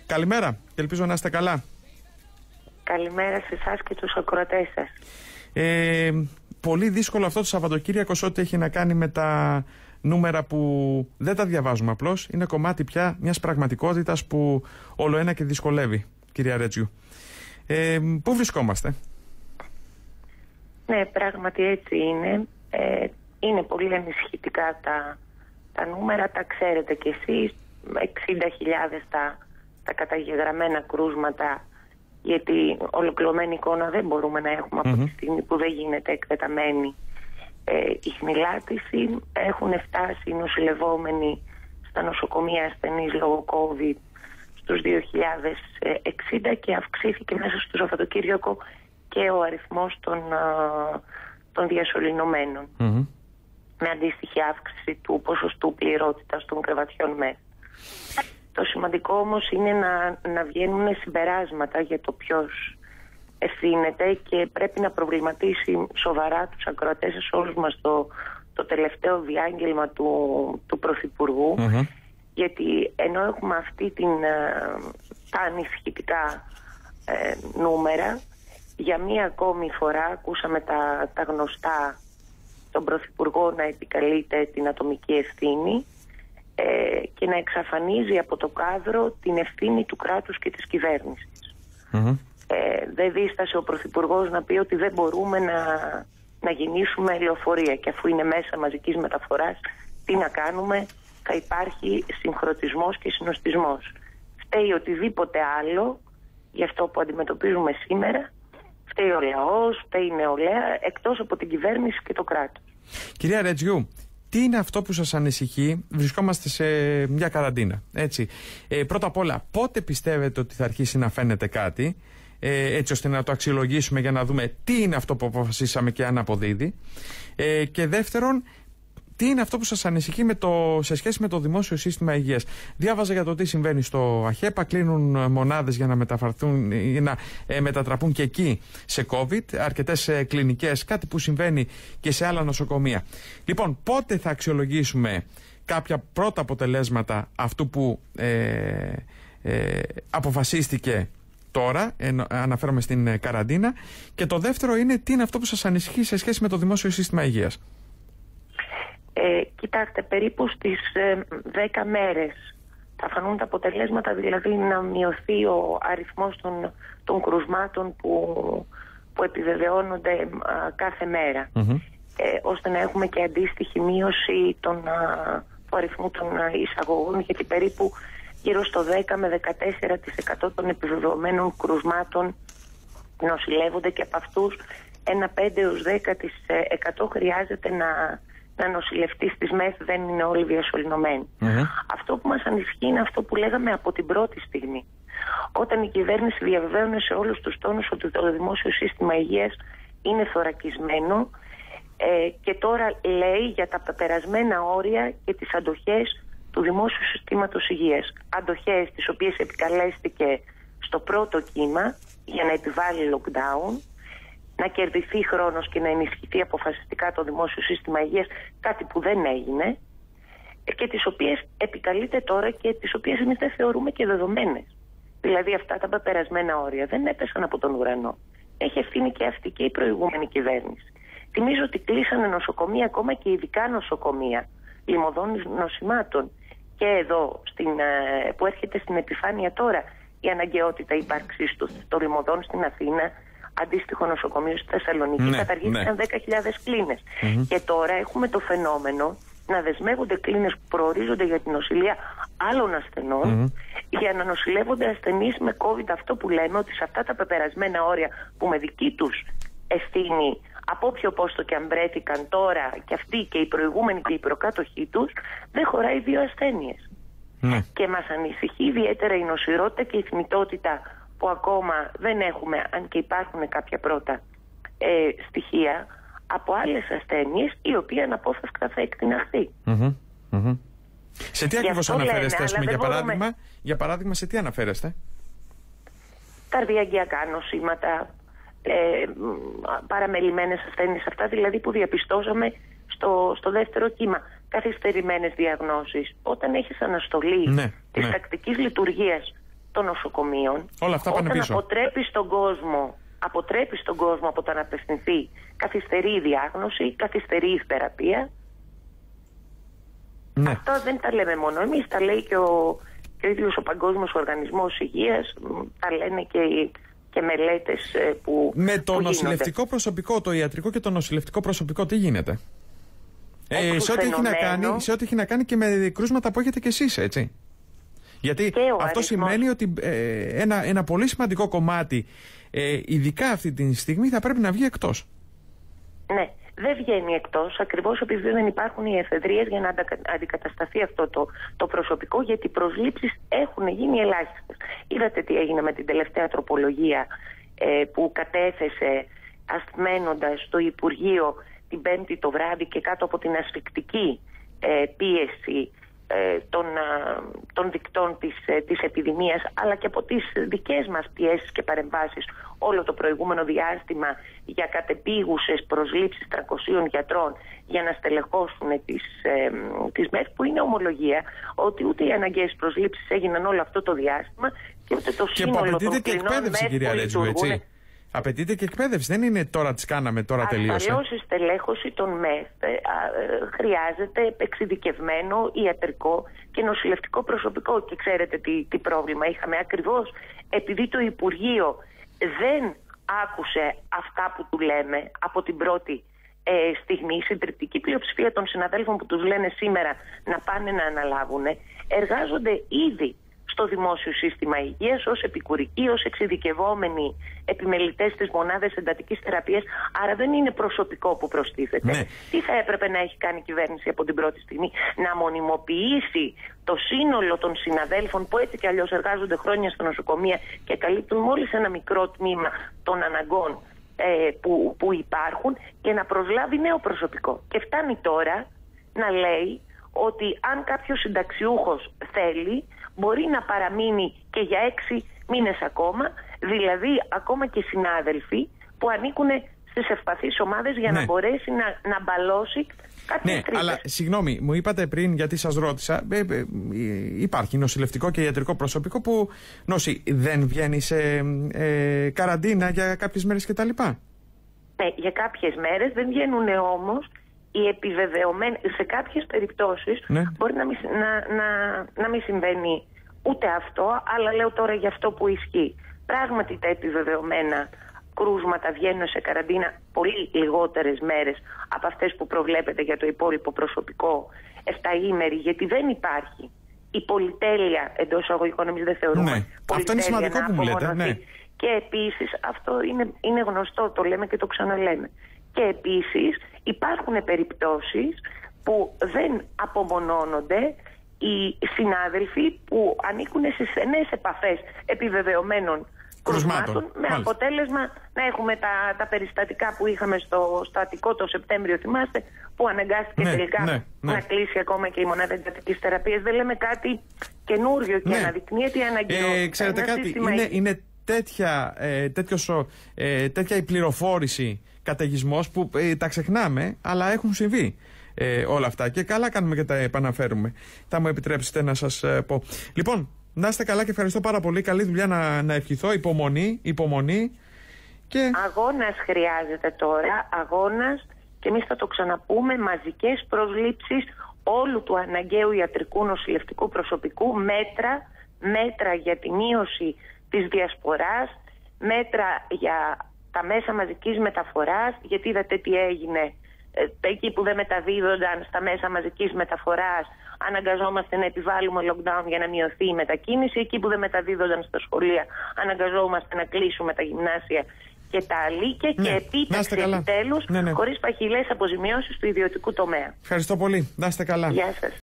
Καλημέρα και ελπίζω να είστε καλά. Καλημέρα σε εσάς και τους ακροατές σας. Πολύ δύσκολο αυτό το Σαββατοκύριακο σε ό,τι έχει να κάνει με τα νούμερα που δεν τα διαβάζουμε απλώς. Είναι κομμάτι πια μιας πραγματικότητας που όλο ένα και δυσκολεύει, κυρία Ρέτζιου. Πού βρισκόμαστε? Ναι, πράγματι έτσι είναι. Είναι πολύ ανησυχητικά τα νούμερα, τα ξέρετε κι εσείς. 60.000 τα καταγεγραμμένα κρούσματα, γιατί ολοκληρωμένη εικόνα δεν μπορούμε να έχουμε από τη στιγμή που δεν γίνεται εκτεταμένη η χνηλάτιση. Έχουν φτάσει οι νοσηλευόμενοι στα νοσοκομεία ασθενείς λόγω COVID στους 2.060 και αυξήθηκε μέσα στο Σαββατοκύριακο και ο αριθμός των διασωληνωμένων, με αντίστοιχη αύξηση του ποσοστού πληρότητας των κρεβατιών μέσα. Το σημαντικό όμως είναι να βγαίνουν συμπεράσματα για το ποιος ευθύνεται και πρέπει να προβληματίσει σοβαρά τους ακροατές σε όλους μας το τελευταίο διάγγελμα του Πρωθυπουργού, γιατί ενώ έχουμε αυτή τα ανησυχητικά νούμερα, για μία ακόμη φορά ακούσαμε τα γνωστά, τον Πρωθυπουργό να επικαλείται την ατομική ευθύνη και να εξαφανίζει από το κάδρο την ευθύνη του κράτους και της κυβέρνησης. Δεν δίστασε ο Πρωθυπουργός να πει ότι δεν μπορούμε να γεννήσουμε λεωφορεία, και αφού είναι μέσα μαζικής μεταφοράς, τι να κάνουμε, θα υπάρχει συγχρονισμός και συνοστισμός. Φταίει οτιδήποτε άλλο για αυτό που αντιμετωπίζουμε σήμερα. Φταίει ο λαός, φταίει η νεολαία, εκτός από την κυβέρνηση και το κράτος. Κυρία Ρέτζιου, τι είναι αυτό που σας ανησυχεί? Βρισκόμαστε σε μια καραντίνα, έτσι. Πρώτα απ' όλα, πότε πιστεύετε ότι θα αρχίσει να φαίνεται κάτι, έτσι ώστε να το αξιολογήσουμε για να δούμε τι είναι αυτό που αποφασίσαμε και αν αποδίδει? Και δεύτερον, τι είναι αυτό που σας ανησυχεί σε σχέση με το δημόσιο σύστημα υγείας? Διάβαζα για το τι συμβαίνει στο ΑΧΕΠΑ, κλείνουν μονάδες για να μετατραπούν και εκεί σε COVID, αρκετές κλινικές, κάτι που συμβαίνει και σε άλλα νοσοκομεία. Λοιπόν, πότε θα αξιολογήσουμε κάποια πρώτα αποτελέσματα αυτού που αποφασίστηκε τώρα, αναφέρομαι στην καραντίνα, και το δεύτερο είναι τι είναι αυτό που σας ανησυχεί σε σχέση με το δημόσιο σύστημα υγείας? Κοιτάξτε, περίπου στις 10 μέρες θα φανούν τα αποτελέσματα, δηλαδή να μειωθεί ο αριθμός των κρουσμάτων που επιβεβαιώνονται κάθε μέρα, ώστε να έχουμε και αντίστοιχη μείωση του αριθμού των εισαγωγών, γιατί περίπου γύρω στο 10 με 14% των επιβεβαιωμένων κρουσμάτων νοσηλεύονται, και από αυτούς ένα 5 έως 10% χρειάζεται να νοσηλευτεί στις ΜΕΘ, δεν είναι όλοι διασωληνωμένοι. Αυτό που μας ανησυχεί είναι αυτό που λέγαμε από την πρώτη στιγμή. Όταν η κυβέρνηση διαβεβαίωνε σε όλους τους τόνους ότι το δημόσιο σύστημα υγείας είναι θωρακισμένο, και τώρα λέει για τα περασμένα όρια και τις αντοχές του δημόσιου συστήματος υγείας. Αντοχές τις οποίες επικαλέστηκε στο πρώτο κύμα για να επιβάλλει lockdown, να κερδιθεί χρόνος και να ενισχυθεί αποφασιστικά το δημόσιο σύστημα υγείας, κάτι που δεν έγινε, και τις οποίες επικαλείται τώρα και τις οποίες εμείς δεν θεωρούμε και δεδομένες. Δηλαδή αυτά τα πεπερασμένα όρια δεν έπεσαν από τον ουρανό. Έχει ευθύνη και αυτή και η προηγούμενη κυβέρνηση. Θυμίζω ότι κλείσανε νοσοκομεία, ακόμα και ειδικά νοσοκομεία λιμωδών νοσημάτων. Και εδώ που έρχεται στην επιφάνεια τώρα η αναγκαιότητα ύπαρξης των λιμωδών στην Αθήνα, αντίστοιχο νοσοκομείο στη Θεσσαλονίκη, καταργήθηκαν 10.000 κλίνες. Και τώρα έχουμε το φαινόμενο να δεσμεύονται κλίνες που προορίζονται για την νοσηλεία άλλων ασθενών, για να νοσηλεύονται ασθενείς με COVID. Αυτό που λέμε, ότι σε αυτά τα πεπερασμένα όρια που με δική τους ευθύνη, από όποιο πόστο και αν βρέθηκαν τώρα και αυτοί και οι προηγούμενοι και οι προκάτοχοί τους, δεν χωράει δύο ασθένειες. Και μας ανησυχεί ιδιαίτερα η νοσηρότητα και η θνητότητα, που ακόμα δεν έχουμε, αν και υπάρχουν κάποια πρώτα στοιχεία, από άλλες ασθένειες, η οποία αναπόφευκτα θα εκτιναχθεί. Σε τι ακριβώς αναφέρεστε, για παράδειγμα, σε τι αναφέρεστε? Καρδιαγγειακά νοσήματα, παραμελημένες ασθένειες, αυτά δηλαδή που διαπιστώσαμε στο δεύτερο κύμα. Καθυστερημένες διαγνώσεις. Όταν έχεις αναστολή της τακτικής λειτουργίας των νοσοκομείων, όλα αυτά πάνε πίσω. Αποτρέπει στον κόσμο από το να απευθυνθεί, καθυστερεί η διάγνωση, καθυστερεί η θεραπεία. Ναι. Αυτό δεν τα λέμε μόνο εμείς, τα λέει και ο ίδιος ο Παγκόσμιος Οργανισμός Υγείας, τα λένε και μελέτες που με το νοσηλευτικό προσωπικό, το ιατρικό και το νοσηλευτικό προσωπικό, τι γίνεται? Σε ό,τι έχει να κάνει και με κρούσματα που έχετε κι εσείς, έτσι. Γιατί αυτό σημαίνει ότι ένα πολύ σημαντικό κομμάτι, ειδικά αυτή τη στιγμή, θα πρέπει να βγει εκτός. Ναι, δεν βγαίνει εκτός, ακριβώς επειδή δεν υπάρχουν οι εφεδρείες για να αντικατασταθεί αυτό το προσωπικό, γιατί οι προσλήψεις έχουν γίνει ελάχιστες. Είδατε τι έγινε με την τελευταία τροπολογία που κατέθεσε ασθμένοντας το Υπουργείο την Πέμπτη το βράδυ και κάτω από την ασφικτική πίεση των δικτών της επιδημίας, αλλά και από τις δικές μας πιέσεις και παρεμβάσεις όλο το προηγούμενο διάστημα για κατεπίγουσες προσλήψεις 300 γιατρών για να στελεχώσουν τις ΜΕΘ, που είναι ομολογία ότι ούτε οι αναγκαίες προσλήψεις έγιναν όλο αυτό το διάστημα και ούτε το σύνολο των κλινών ΜΕΘ που λειτουργούν. Απαιτείται και εκπαίδευση, δεν είναι τώρα τις κάναμε, τώρα τελείωσε. Ασφαλώς η στελέχωση των ΜΕΘ χρειάζεται εξειδικευμένο ιατρικό και νοσηλευτικό προσωπικό. Και ξέρετε τι πρόβλημα είχαμε? Ακριβώς επειδή το Υπουργείο δεν άκουσε αυτά που του λέμε από την πρώτη στιγμή, η συντριπτική πλειοψηφία των συναδέλφων που τους λένε σήμερα να πάνε να αναλάβουν, εργάζονται ήδη στο δημόσιο σύστημα υγείας ως επικουρικοί, ως εξειδικευόμενοι επιμελητές της μονάδας εντατικής θεραπείας, άρα δεν είναι προσωπικό που προστίθεται. Ναι. Τι θα έπρεπε να έχει κάνει η κυβέρνηση από την πρώτη στιγμή? Να μονιμοποιήσει το σύνολο των συναδέλφων που έτσι κι αλλιώς εργάζονται χρόνια στα νοσοκομεία και καλύπτουν μόλις ένα μικρό τμήμα των αναγκών που υπάρχουν, και να προσλάβει νέο προσωπικό. Και φτάνει τώρα να λέει ότι αν κάποιος συνταξιούχος θέλει, μπορεί να παραμείνει και για 6 μήνες ακόμα, δηλαδή ακόμα και συνάδελφοι που ανήκουν στις ευπαθείς ομάδες για να μπορέσει να μπαλώσει κάποιες τρύπες. Αλλά συγγνώμη, μου είπατε πριν, γιατί σας ρώτησα, υπάρχει νοσηλευτικό και ιατρικό προσωπικό που δεν βγαίνει σε καραντίνα για κάποιες μέρες κτλ. Ναι, για κάποιες μέρες δεν βγαίνουν, όμως οι επιβεβαιωμένοι, σε κάποιες περιπτώσεις μπορεί να μην συμβαίνει ούτε αυτό, αλλά λέω τώρα για αυτό που ισχύει. Πράγματι τα επιβεβαιωμένα κρούσματα βγαίνουν σε καραντίνα πολύ λιγότερες μέρες από αυτές που προβλέπεται για το υπόλοιπο προσωπικό 7ήμερη, γιατί δεν υπάρχει η πολυτέλεια, εντός εισαγωγικών, εμείς δεν θεωρούμε αυτό είναι σημαντικό που μου λέτε. Και επίσης, αυτό είναι γνωστό, το λέμε και το ξαναλέμε. Και επίσης υπάρχουν περιπτώσεις που δεν απομονώνονται οι συνάδελφοι που ανήκουν σε στενές επαφές επιβεβαιωμένων κρουσμάτων, με αποτέλεσμα να έχουμε τα περιστατικά που είχαμε στο Αττικό το Σεπτέμβριο, θυμάστε, που αναγκάστηκε τελικά να κλείσει ακόμα και η μονάδα εντατικής θεραπείας. Δεν λέμε κάτι καινούριο και αναδεικνύεται η αναγκαιότητα. Ξέρετε κάτι, είναι τέτοια η πληροφόρηση, καταιγισμός, που τα ξεχνάμε, αλλά έχουν συμβεί όλα αυτά και καλά κάνουμε και τα επαναφέρουμε. Θα μου επιτρέψετε να σας πω. Λοιπόν, να είστε καλά και ευχαριστώ πάρα πολύ. Καλή δουλειά να ευχηθώ. Υπομονή. Και... Αγώνας χρειάζεται τώρα. Αγώνας, και εμείς θα το ξαναπούμε, μαζικές προσλήψεις όλου του αναγκαίου ιατρικού νοσηλευτικού προσωπικού, μέτρα για τη μείωση της διασποράς, μέτρα για τα μέσα μαζικής μεταφοράς, γιατί είδατε τι έγινε. Εκεί που δεν μεταδίδονταν στα μέσα μαζικής μεταφοράς, αναγκαζόμαστε να επιβάλλουμε lockdown για να μειωθεί η μετακίνηση. Εκεί που δεν μεταδίδονταν στα σχολεία, αναγκαζόμαστε να κλείσουμε τα γυμνάσια και τα αλίκια, και επίταξη επιτέλους χωρίς παχυλές αποζημιώσεις του ιδιωτικού τομέα. Ευχαριστώ πολύ. Να είστε καλά. Γεια σας.